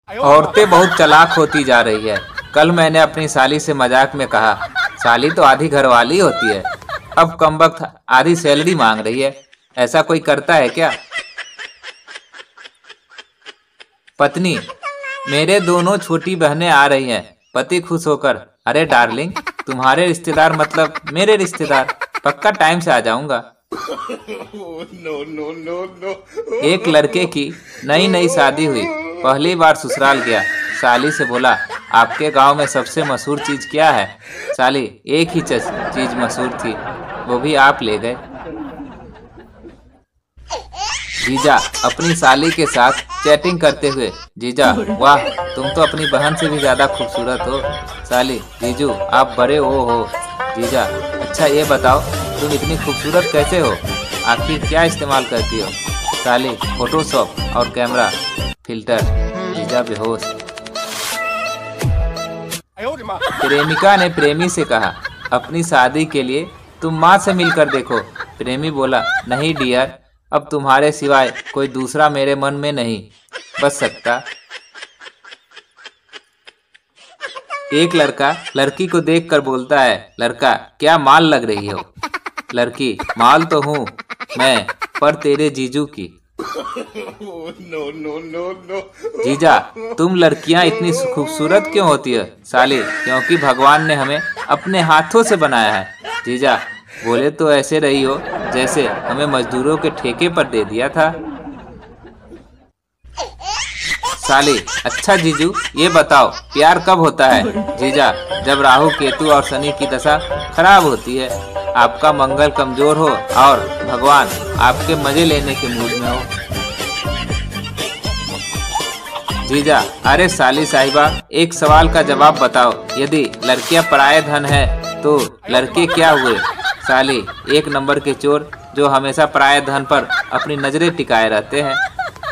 औरतें बहुत चालाक होती जा रही है। कल मैंने अपनी साली से मजाक में कहा, साली तो आधी घरवाली होती है, अब कमबख्त आधी सैलरी मांग रही है। ऐसा कोई करता है क्या? पत्नी, मेरे दोनों छोटी बहनें आ रही हैं। पति खुश होकर, अरे डार्लिंग, तुम्हारे रिश्तेदार मतलब मेरे रिश्तेदार, पक्का टाइम से आ जाऊंगा। एक लड़के की नई नई शादी हुई, पहली बार ससुराल गया। साली से बोला, आपके गांव में सबसे मशहूर चीज क्या है? साली, एक ही चीज मशहूर थी, वो भी आप ले गए। जीजा अपनी साली के साथ चैटिंग करते हुए, जीजा, वाह, तुम तो अपनी बहन से भी ज्यादा खूबसूरत हो। साली, जीजू आप बड़े हो। जीजा, अच्छा ये बताओ, तुम इतनी खूबसूरत कैसे हो? आखिर क्या इस्तेमाल करती हो? साली, फोटोशॉप और कैमरा फिल्टर। जीजा बेहोश। प्रेमिका ने प्रेमी से कहा, अपनी शादी के लिए तुम माँ से मिलकर देखो। प्रेमी बोला, नहीं डियर, अब तुम्हारे सिवाय कोई दूसरा मेरे मन में नहीं बच सकता। एक लड़का लड़की को देखकर बोलता है, लड़का, क्या माल लग रही हो? लड़की, माल तो हूँ मैं, पर तेरे जीजू की। जीजा, तुम लड़कियां इतनी खूबसूरत क्यों होती है? साली, क्योंकि भगवान ने हमें अपने हाथों से बनाया है। जीजा, बोले तो ऐसे रही हो जैसे हमें मजदूरों के ठेके पर दे दिया था। साली, अच्छा जीजू ये बताओ, प्यार कब होता है? जीजा, जब राहु केतु और शनि की दशा खराब होती है, आपका मंगल कमजोर हो और भगवान आपके मजे लेने के मूड में हो। जीजा, अरे साली साहिबा, एक सवाल का जवाब बताओ, यदि लड़कियां पराये धन है तो लड़के क्या हुए? साली, एक नंबर के चोर जो हमेशा पराये धन पर अपनी नजरें टिकाए रहते हैं।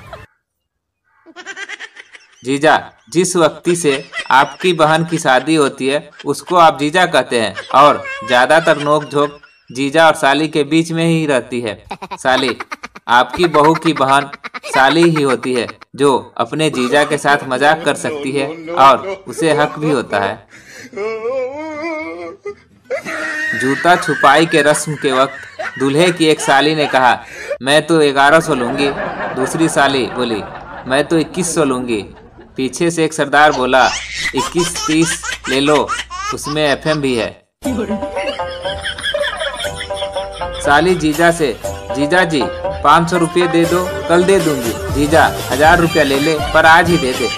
जीजा, जिस व्यक्ति से आपकी बहन की शादी होती है उसको आप जीजा कहते हैं, और ज्यादातर नोक झोंक जीजा और साली के बीच में ही रहती है। साली, आपकी बहू की बहन साली ही होती है जो अपने जीजा के साथ मजाक कर सकती है और उसे हक भी होता है। जूता छुपाई के रस्म के वक्त दूल्हे की एक साली ने कहा, मैं तो 1100 लूंगी। दूसरी साली बोली, मैं तो 2100 लूंगी। पीछे से एक सरदार बोला, 21-30 ले लो, उसमें एफएम भी है। साली जीजा से, जीजा जी 500 रुपये दे दो, कल दे दूंगी। जीजा, 1000 रुपया ले ले, पर आज ही दे दे।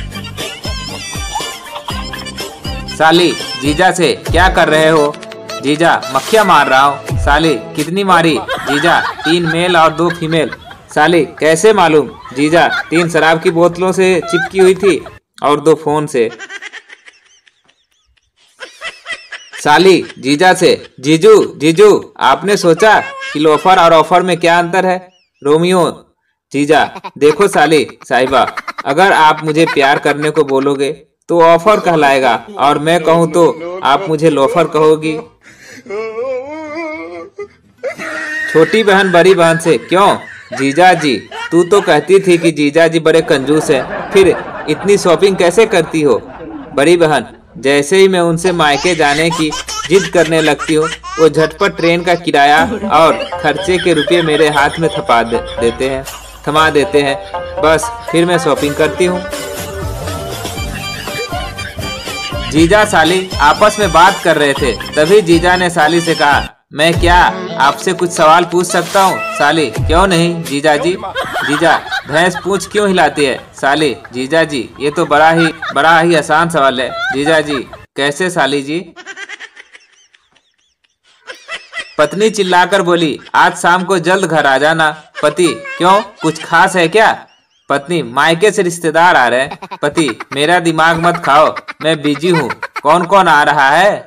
साली जीजा से, क्या कर रहे हो? जीजा, मक्खियाँ मार रहा हूँ। साली, कितनी मारी? जीजा, 3 मेल और 2 फीमेल। साली, कैसे मालूम? जीजा, 3 शराब की बोतलों से चिपकी हुई थी और 2 फोन से। साली जीजा से, जीजू जीजू आपने सोचा कि लोफर और ऑफर में क्या अंतर है? रोमियो। जीजा, देखो साली साहिबा, अगर आप मुझे प्यार करने को बोलोगे तो ऑफर कहलाएगा, और मैं कहूँ तो आप मुझे लोफर कहोगी। छोटी बहन बड़ी बहन से, क्यों? जीजा जी, तू तो कहती थी कि जीजा जी बड़े कंजूस हैं, फिर इतनी शॉपिंग कैसे करती हो? बड़ी बहन, जैसे ही मैं उनसे मायके जाने की जिद करने लगती हूँ, वो झटपट ट्रेन का किराया और खर्चे के रुपए मेरे हाथ में थमा देते हैं, बस फिर मैं शॉपिंग करती हूँ। जीजा साली आपस में बात कर रहे थे, तभी जीजा ने साली से कहा, मैं क्या आपसे कुछ सवाल पूछ सकता हूँ? साली, क्यों नहीं जीजा जी। जीजा, भैंस पूंछ क्यों हिलाती है? साली, जीजा जी ये तो बड़ा ही आसान सवाल है। जीजा जी, कैसे साली जी? पत्नी चिल्लाकर बोली, आज शाम को जल्द घर आ जाना। पति, क्यों, कुछ खास है क्या? पत्नी, मायके से रिश्तेदार आ रहे हैं। पति, मेरा दिमाग मत खाओ, मैं बिजी हूँ, कौन कौन आ रहा है?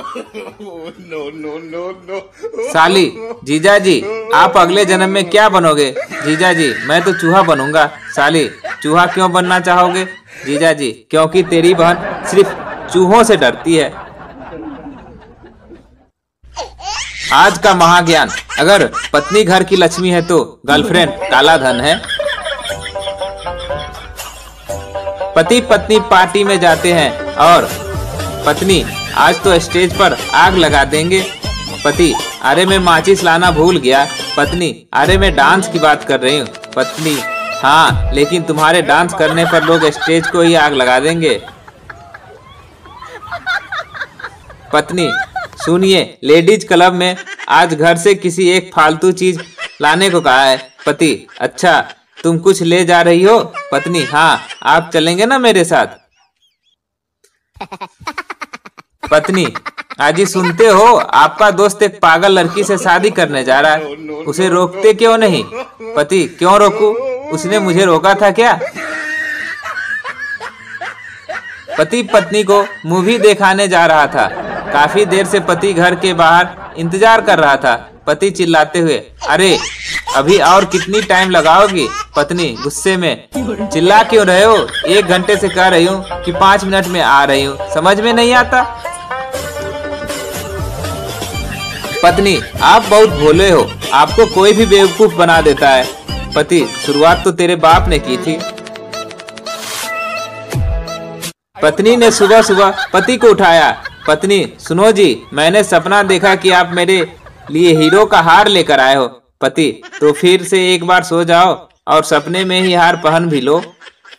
साली, जीजा जी आप अगले जन्म में क्या बनोगे? जीजा जी, मैं तो चूहा बनूंगा। साली, चूहा क्यों बनना चाहोगे? जीजा जी, क्योंकि तेरी बहन सिर्फ चूहों से डरती है। आज का महाज्ञान, अगर पत्नी घर की लक्ष्मी है तो गर्लफ्रेंड काला धन है। पति पत्नी पार्टी में जाते हैं और पत्नी, आज तो स्टेज पर आग लगा देंगे। पति, अरे मैं माचिस लाना भूल गया। पत्नी, अरे मैं डांस की बात कर रही हूँ। पत्नी, हाँ लेकिन तुम्हारे डांस करने पर लोग स्टेज को ही आग लगा देंगे। पत्नी, सुनिए, लेडीज क्लब में आज घर से किसी एक फालतू चीज लाने को कहा है। पति, अच्छा तुम कुछ ले जा रही हो? पत्नी, हाँ, आप चलेंगे ना मेरे साथ? पत्नी, आजी सुनते हो, आपका दोस्त एक पागल लड़की से शादी करने जा रहा है, उसे रोकते क्यों नहीं? पति, क्यों रोकूं? उसने मुझे रोका था क्या? पति पत्नी को मूवी दिखाने जा रहा था। काफी देर से पति घर के बाहर इंतजार कर रहा था। पति चिल्लाते हुए, अरे अभी और कितनी टाइम लगाओगी? पत्नी गुस्से में, चिल्ला क्यों रहे हो? 1 घंटे से कह रही हूँ कि 5 मिनट में आ रही हूँ, समझ में नहीं आता? पत्नी, आप बहुत भोले हो, आपको कोई भी बेवकूफ बना देता है। पति, शुरुआत तो तेरे बाप ने की थी। पत्नी ने सुबह सुबह पति को उठाया। पत्नी, सुनो जी, मैंने सपना देखा कि आप मेरे लिए हीरो का हार लेकर आए हो। पति, तो फिर से एक बार सो जाओ और सपने में ही हार पहन भी लो।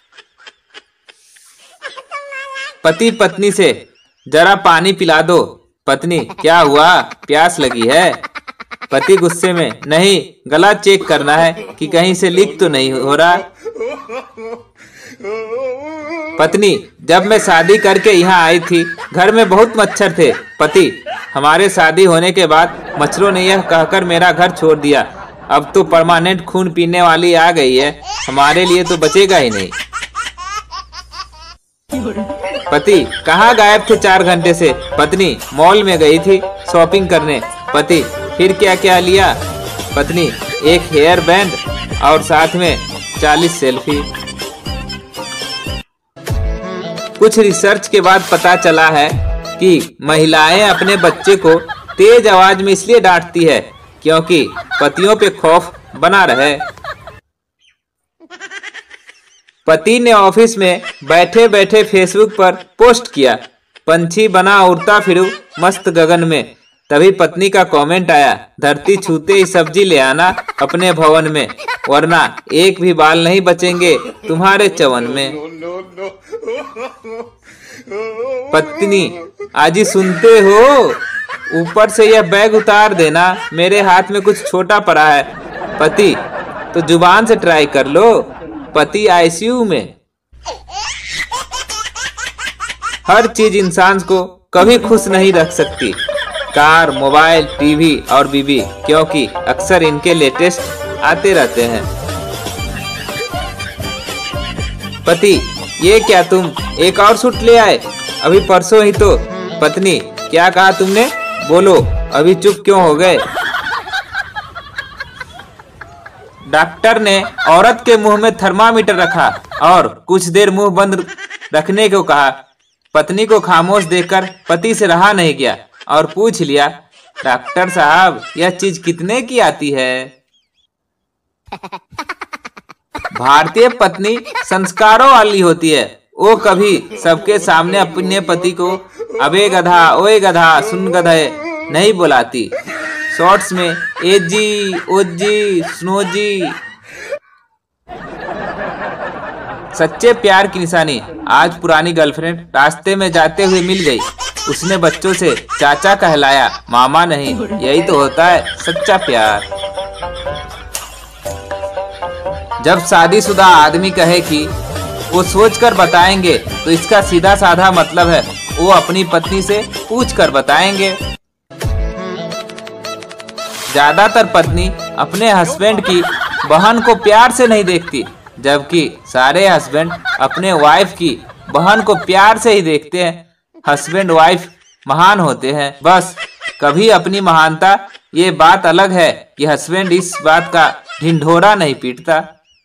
पति पत्नी से, जरा पानी पिला दो। पत्नी, क्या हुआ, प्यास लगी है? पति गुस्से में, नहीं, गला चेक करना है कि कहीं से लीक तो नहीं हो रहा। पत्नी, जब मैं शादी करके यहाँ आई थी घर में बहुत मच्छर थे। पति, हमारे शादी होने के बाद मच्छरों ने यह कहकर मेरा घर छोड़ दिया, अब तो परमानेंट खून पीने वाली आ गई है, हमारे लिए तो बचेगा ही नहीं। पति, कहाँ गायब थे 4 घंटे से? पत्नी, मॉल में गई थी शॉपिंग करने। पति, फिर क्या क्या लिया? पत्नी, एक हेयर बैंड और साथ में 40 सेल्फी। कुछ रिसर्च के बाद पता चला है कि महिलाएं अपने बच्चे को तेज आवाज में इसलिए डांटती है क्योंकि पतियों पे खौफ बना रहे। पति ने ऑफिस में बैठे बैठे फेसबुक पर पोस्ट किया, पंछी बना उड़ता फिरूं मस्त गगन में। तभी पत्नी का कमेंट आया, धरती छूते ही सब्जी ले आना अपने भवन में, वरना एक भी बाल नहीं बचेंगे तुम्हारे चवन में। पत्नी, आजी सुनते हो, ऊपर से यह बैग उतार देना, मेरे हाथ में कुछ छोटा पड़ा है। पति, तो जुबान से ट्राई कर लो। पति आईसीयू में। हर चीज इंसान को कभी खुश नहीं रख सकती, कार, मोबाइल, टीवी और बीवी, क्योंकि अक्सर इनके लेटेस्ट आते रहते हैं। पति, ये क्या तुम एक और सूट ले आए? अभी परसों ही तो। पत्नी, क्या कहा तुमने? बोलो, अभी चुप क्यों हो गए? डॉक्टर ने औरत के मुंह में थर्मामीटर रखा और कुछ देर मुंह बंद रखने को कहा। पत्नी को खामोश देखकर पति से रहा नहीं गया और पूछ लिया, डॉक्टर साहब, यह चीज कितने की आती है? भारतीय पत्नी संस्कारों वाली होती है, वो कभी सबके सामने अपने पति को अबे गधा, ओए गधा, सुन गधे नहीं बुलाती। शॉर्ट्स में ए जी, ओ जी, सुनो जी। सच्चे प्यार की निशानी। आज पुरानी गर्लफ्रेंड रास्ते में जाते हुए मिल गई, उसने बच्चों से चाचा कहलाया, मामा नहीं। यही तो होता है सच्चा प्यार। जब शादीशुदा आदमी कहे कि वो सोचकर बताएंगे, तो इसका सीधा साधा मतलब है वो अपनी पत्नी से पूछकर बताएंगे। ज्यादातर पत्नी अपने हस्बैंड की बहन को प्यार से नहीं देखती, जबकि सारे हस्बैंड अपने वाइफ की बहन को प्यार से ही देखते हैं। हस्बैंड वाइफ महान होते हैं, बस कभी अपनी महानता ये बात अलग है कि हस्बैंड इस बात का ढिंढोरा नहीं पीटता।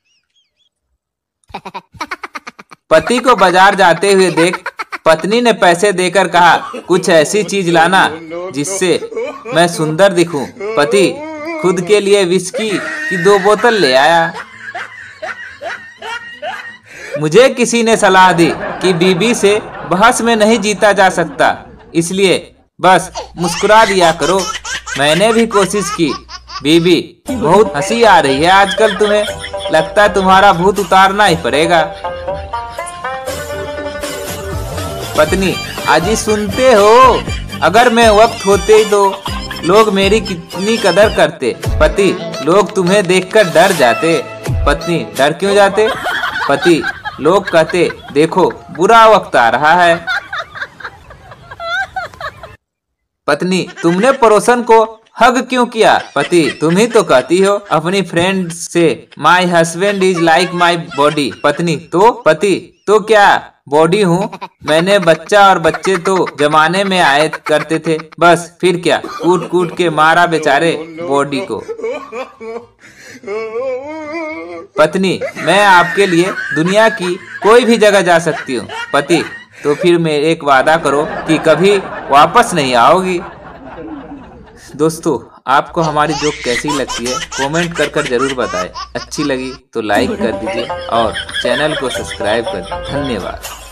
पति को बाजार जाते हुए देख पत्नी ने पैसे देकर कहा, कुछ ऐसी चीज लाना जिससे मैं सुंदर दिखूं। पति खुद के लिए विस्की की 2 बोतल ले आया। मुझे किसी ने सलाह दी कि बीबी से बहस में नहीं जीता जा सकता, इसलिए बस मुस्कुरा दिया करो। मैंने भी कोशिश की। बीबी, बहुत हंसी आ रही है आजकल तुम्हें, लगता है तुम्हारा भूत उतारना ही पड़ेगा। पत्नी, अजी सुनते हो, अगर मैं वक्त होते तो लोग मेरी कितनी कदर करते। पति, लोग तुम्हें देखकर डर जाते। पत्नी, डर क्यों जाते? पति, लोग कहते देखो बुरा वक्त आ रहा है। पत्नी, तुमने पड़ोसन को हग क्यों किया? पति, तुम ही तो कहती हो अपनी फ्रेंड से my husband is like my body. पत्नी, तो पति, तो क्या बॉडी हूँ? मैंने बच्चा और बच्चे तो जमाने में आए करते थे, बस फिर क्या, कूट कूट के मारा बेचारे बॉडी को। पत्नी, मैं आपके लिए दुनिया की कोई भी जगह जा सकती हूँ। पति, तो फिर मैं एक वादा करो कि कभी वापस नहीं आओगी। दोस्तों, आपको हमारी जोक कैसी लगती है कमेंट कर जरूर बताएं। अच्छी लगी तो लाइक कर दीजिए और चैनल को सब्सक्राइब कर। धन्यवाद।